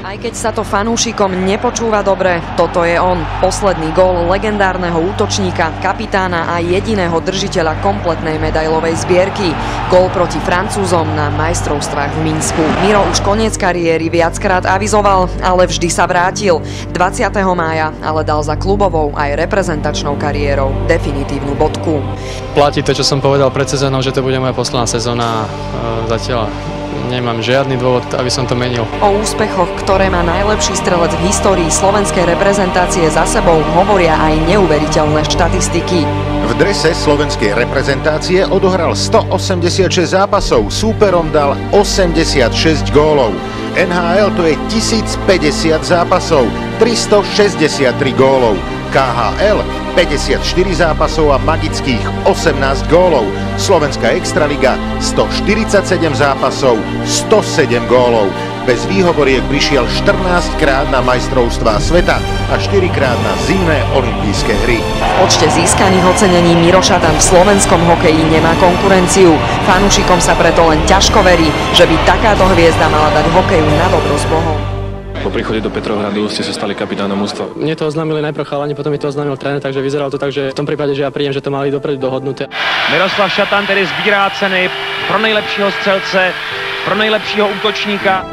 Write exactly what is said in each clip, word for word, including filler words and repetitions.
Aj keď sa to fanúšikom nepočúva dobre, toto je on. Posledný gól legendárneho útočníka, kapitána a jediného držiteľa kompletnej medailovej zbierky. Gól proti Francúzom na majstrovstvách v Minsku. Miro už koniec kariéry viackrát avizoval, ale vždy sa vrátil. dvadsiateho mája ale dal za klubovou aj reprezentačnou kariérou definitívnu bodku. Platí to, čo som povedal pred sezónou, že to bude moja posledná sezóna. Zatiaľ nemám žiadny dôvod, aby som to menil. O úspechoch, ktoré má najlepší strelec v histórii slovenskej reprezentácie za sebou, hovoria aj neuveriteľné štatistiky. V drese slovenskej reprezentácie odohral stoosemdesiatšesť zápasov, súperom dal osemdesiatšesť gólov. en há el to je tisícpäťdesiat zápasov, tristošesťdesiattri gólov. ká há el päťdesiatštyri zápasov a magických osemnásť gólov. Slovenská extraliga stoštyridsaťsedem zápasov, stosedem gólov. Bez výhovoriek prišiel štrnásťkrát na majstrovstvá sveta a štyrikrát na zimné olympijské hry. V počte získaných ocenení Miro Šatan v slovenskom hokeji nemá konkurenciu. Fanúšikom sa preto len ťažko verí, že by takáto hviezda mala dať hokeju na dobro s Bohom. Po príchode do Petrohradu ste sa stali kapitánom mužstva. Mne to oznámili najprv chalani, potom mi to oznámil tréner, takže vyzeralo to tak, že v tom prípade, že ja príjem, že to mali dopredu dohodnuté. Miroslav Šatan tedy sbírá ceny pro nejlepšího střelce, pro nejlepšího útočníka.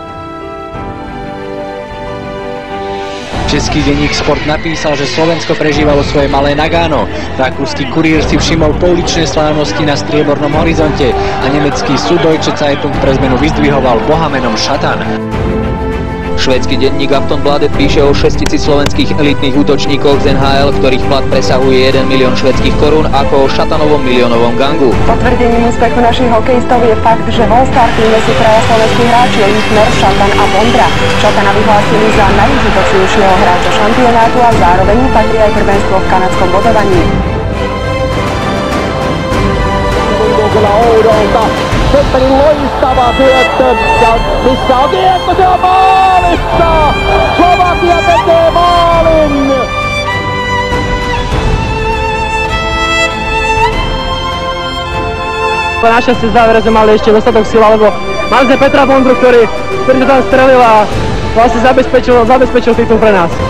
Český denník Sport napísal, že Slovensko prežívalo svoje malé Nagano. Rakúsky kuriér si všimol pouličné slávnosti na striebornom horizonte a nemecký Süddeutsche Zeitung pre zmenu vyzdvihoval boha menom Šatan. Švédsky denník Aftonbladet píše o šesťtisíc slovenských elitných útočníkoch z en há el, ktorých plat presahuje jeden milión švédskych korún, ako o Šatanovom miliónovom gangu. Potvrdením úspechu našich hokejistov je fakt, že v All-Star týme sú traja slovenskí hráči Littner, Šatan a Vondra. Šatana vyhlásili za najúžitočnejšieho hráča šampionátu a zároveň patrí aj prvenstvo v kanadskom bodovaní. Sepperin loistava syöttö ja missä on kiekko, se on maalissa! Slovakia tekee maalin! Našťastie v závere sme mali ešte dostatok sila, lebo mali sme Petra Vondru, ktorý, ktorý to tam strelil a vlastne zabezpečil, zabezpečil titul pre nás.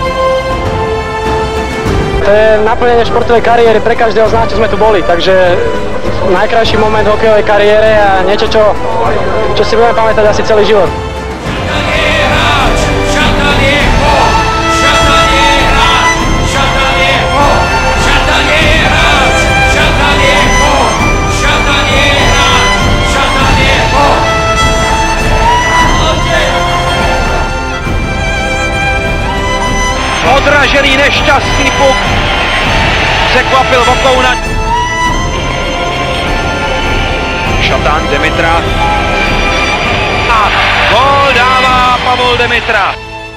To je naplnenie športovej kariéry pre každého z nás, čo sme tu boli, takže najkrajší moment v hokejovej kariére a niečo, čo, čo si budeme pamätať asi celý život. Šatan je hráč! Šatan je ho! Šatan je hráč! Šatan je ho! Šatan je hráč! Šatan je ho! Šatan je hráč! Šatan je ho! Odražený nešťastný puk překvapil Vokouna. Šatan, Demitra. A gól dává Pavol Demitra.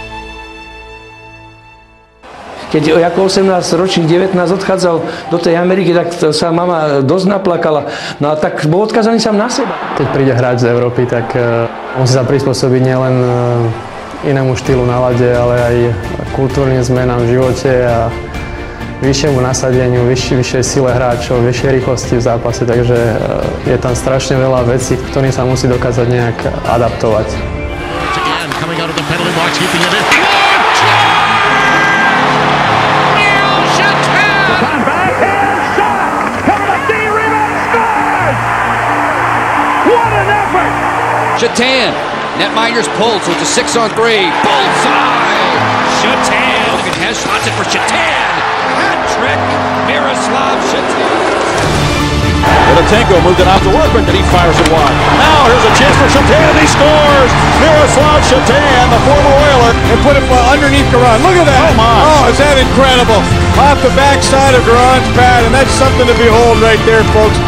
Keď ako osemnásťročný, devätnásť odchádzal do tej Ameriky, tak sa mama dosť naplakala. No a tak bol odkazaný sám na seba. Keď príde hráč z Európy, tak uh, musí sa prispôsobiť nielen uh, inému štýlu nálade, ale aj kultúrnym zmenám v živote a vyššiemu nasadeniu, vyššej, vyššej sile hráčov, vyššej rýchlosti v zápase, takže je tam strašne veľa vecí, ktorým sa musí dokázať nejak adaptovať. Šatan, netminders pulled, so it's a six on three. Bullseye! Šatan! Logan Hess slots it for Šatan! Hat-trick! Miroslav Šatan! Vodatenko moved it out to work with it. He fires it wide. Now here's a chance for Šatan and he scores! Miroslav Šatan, the former Oiler, and put it underneath Garan. Look at that! Oh, my. Oh, is that incredible? Off the backside of Garan's pad, and that's something to behold right there, folks.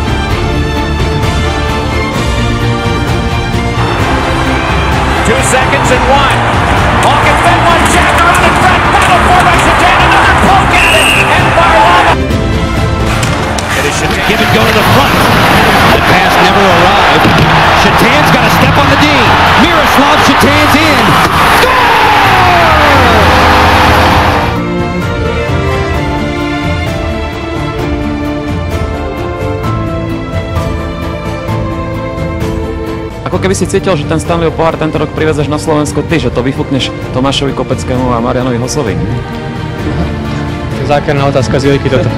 Two seconds and one. Hawkins then one check around in front. Battle for by Šatan. Another poke at it. And Varlamov. It is Šatan. Give and go to the front. The pass never arrived. Šatan's got a step on the D. Miroslav Šatan's in. Score! Ako keby si cítil, že ten Stanleyov pohár tento rok privezeš na Slovensko ty, že to vyfúkneš Tomášovi Kopeckému a Marianovi Hosovi. Zákerná otázka z Jojky toto.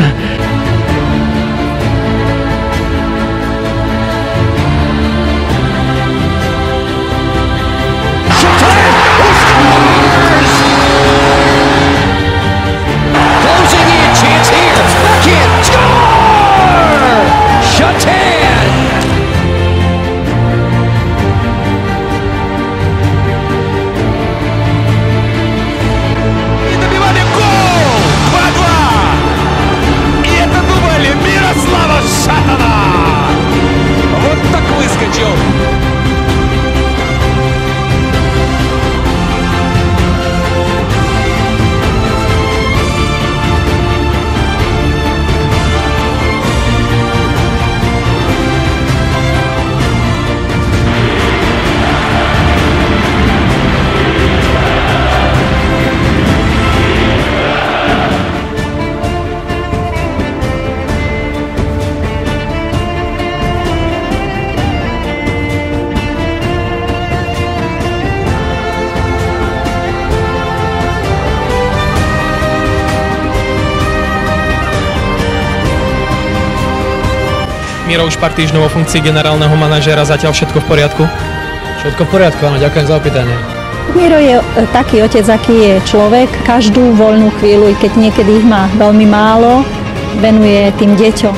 Miro už pár týždňov vo funkcii generálneho manažéra, zatiaľ všetko v poriadku? Všetko v poriadku, áno, ďakujem za opýtanie. Miro je taký otec, aký je človek. Každú voľnú chvíľu, i keď niekedy ich má veľmi málo, venuje tým deťom.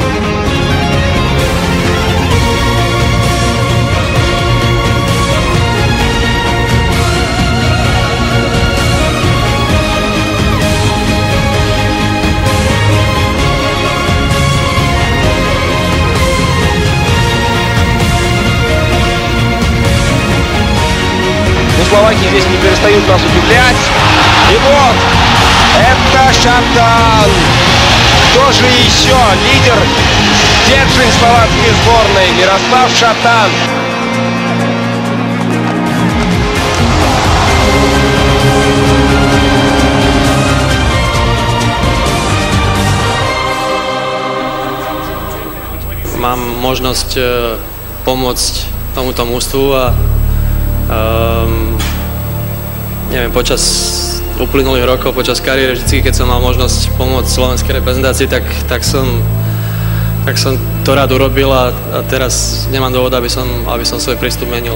Словакии здесь не перестают нас удивлять. И вот, это Шатан. Кто же еще? Лидер, стержень словацкой сборной Мирослав Шатан. Mám možnosť pomôcť tomuto mužstvu a Um, neviem, počas uplynulých rokov, počas kariéry, vždy, keď som mal možnosť pomôcť slovenskej reprezentácii, tak, tak, som, tak som to rád urobil a, a teraz nemám dôvod, aby som, aby som svoj prístup menil.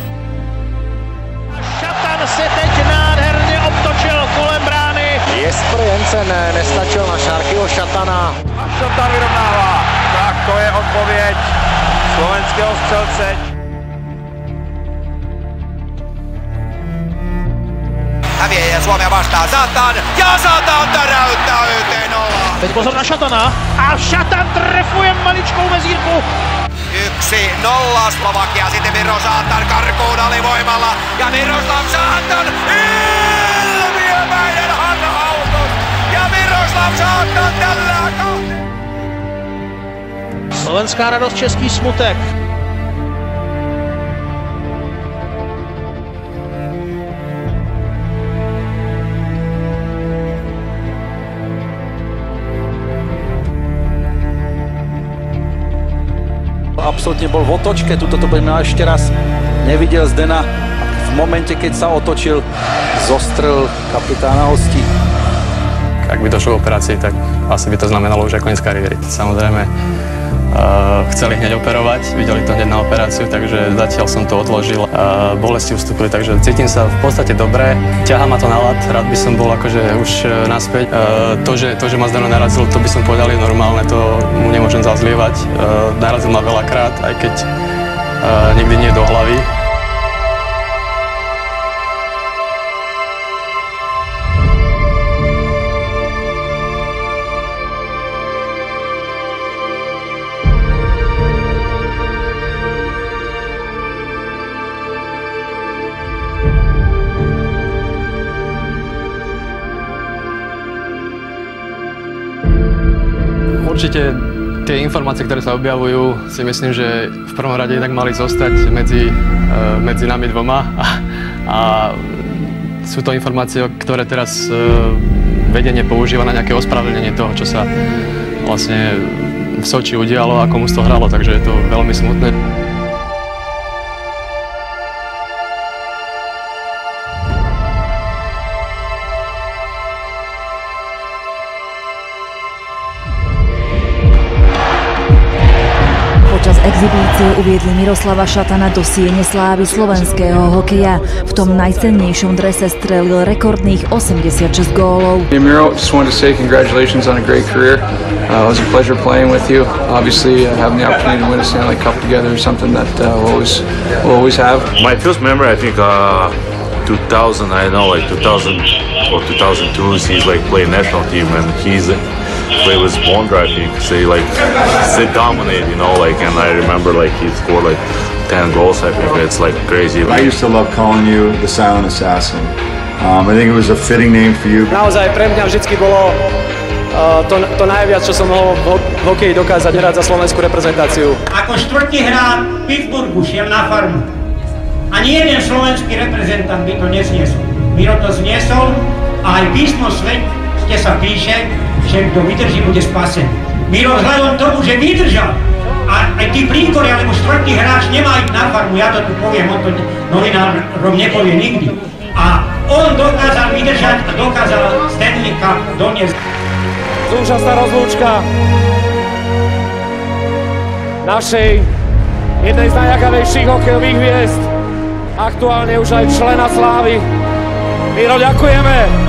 Šatan si teď nádherně obtočil kolem brány. Jesper Jensen nestačil na Šárkyho Šatana. A Šatan vyrovnává. Tak to je odpověď slovenského střelce. Häviää Suomea vastaan, Satan, ja Satan täräyttää yhteen ollaan. Teď pozor na Šatana a Šatan trefuje maličkou mezírku. Yksi nolla Slovakia, sitten Miro Satan karkuun alivoimalla ja Miroslav Satan ilmiömäinen hanhautus ja Miroslav Satan tällä kohti. Slovenská radost, český smutek. Absolútne bol v otočke, tuto to budeme ešte raz. Nevidel Zdena, v momente, keď sa otočil, zostrel kapitána hostí. Ak by došlo k operácii, tak asi by to znamenalo už aj koniec kariéry. Samozrejme, uh, chceli hneď operovať, videli to hneď na operáciu, takže zatiaľ som to odložil. Uh, bolesti ustúpili, takže cítim sa v podstate dobre. Ťahá ma to na ľad, rád by som bol akože už uh, naspäť. Uh, to, že, to, že ma Zdeno narazil, to by som povedal je normálne, to mu nemôžem zazlievať. Uh, narazil ma veľakrát, aj keď uh, nikdy nie do hlavy. Určite tie informácie, ktoré sa objavujú, si myslím, že v prvom rade inak mali zostať medzi, medzi nami dvoma a, a sú to informácie, ktoré teraz vedenie používa na nejaké ospravedlnenie toho, čo sa vlastne v Soči udialo a komu to hralo, takže je to veľmi smutné. exhibície uviedli Miroslava Šatana do siene slávy slovenského hokeja. V tom najcennejšom drese strelil rekordných osemdesiatšesť gólov. Miro, just wanted to say congratulations on a great career. Uh, it was a pleasure playing with you. Obviously, uh, having the opportunity to win a Stanley Cup together is something that uh, we'll always we'll always have. My first memory, I think, uh, two thousand. I know, like two thousand or two thousand two. He's like playing national team, and he's play with Bondra. I think so he like they dominate, you know, like, and I remember like he scored like ten goals. I think it's like crazy. I used to love calling you the Silent Assassin. Um, I think it was a fitting name for you. Naozaj pre mňa vždycky bolo uh, to, to najviac, čo som mohol v hokeji dokázať hrať za slovenskú reprezentáciu. Ako štvrtý hráč Pittsburghu šiel na farmu. Ani jeden slovenský reprezentant by to nezniesol. Miro to zniesol a aj písmo svete sa píše, že kto vydrží, bude spasený. Miro vzhľadom tomu, že vydržal a aj tí príkori alebo štvrtý hráč nemá ísť na farmu, ja to tu poviem, on to novinárom nepovie nikdy. A on dokázal vydržať a dokázal Stanley Cup doniesť. Úžasná rozlúčka našej jednej z najjakavejších hokejových hviezd, aktuálne už aj člena slávy. Miro, ďakujeme!